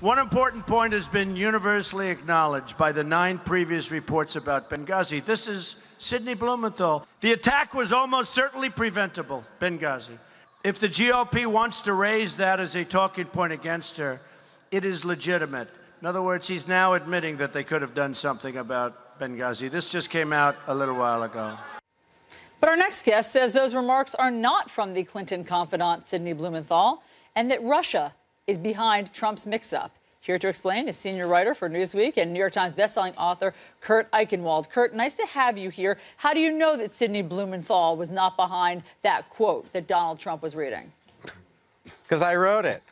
One important point has been universally acknowledged by the 9 previous reports about Benghazi. This is Sidney Blumenthal. The attack was almost certainly preventable, Benghazi. If the GOP wants to raise that as a talking point against her, it is legitimate. In other words, he's now admitting that they could have done something about Benghazi. This just came out a little while ago. But our next guest says those remarks are not from the Clinton confidant, Sidney Blumenthal, and that Russia is behind Trump's mix-up. Here to explain is senior writer for Newsweek and New York Times bestselling author Kurt Eichenwald. Kurt, nice to have you here. How do you know that Sidney Blumenthal was not behind that quote that Donald Trump was reading? Because I wrote it.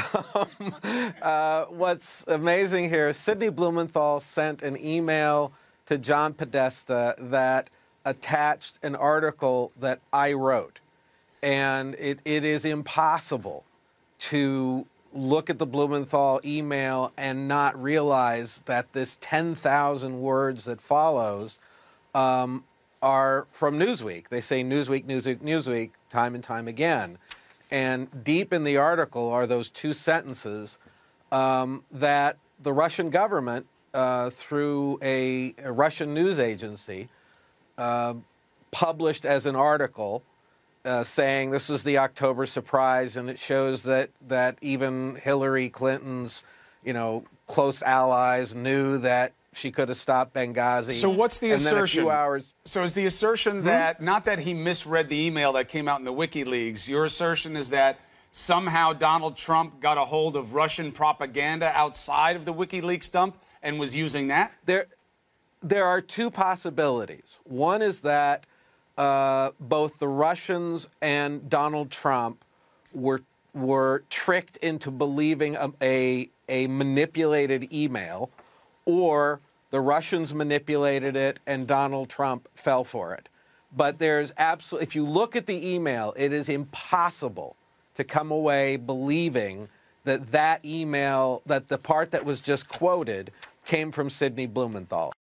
What's amazing here is Sidney Blumenthal sent an email to John Podesta that attached an article that I wrote. And it is impossible to look at the Blumenthal email and not realize that this 10,000 words that follows are from Newsweek. They say Newsweek, Newsweek, Newsweek, time and time again. And deep in the article are those 2 sentences that the Russian government, through a Russian news agency, published as an article saying this was the October surprise, and it shows that even Hillary Clinton's, close allies knew that she could have stopped Benghazi. So what's the assertion? Then a few hours. So is the assertion that, not that he misread the email that came out in the WikiLeaks, your assertion is that somehow Donald Trump got a hold of Russian propaganda outside of the WikiLeaks dump and was using that? There are 2 possibilities. One is that both the Russians and Donald Trump were tricked into believing a manipulated email, or the Russians manipulated it and Donald Trump fell for it. But there's absolutely, if you look at the email, it is impossible to come away believing that email, that the part that was just quoted, came from Sidney Blumenthal.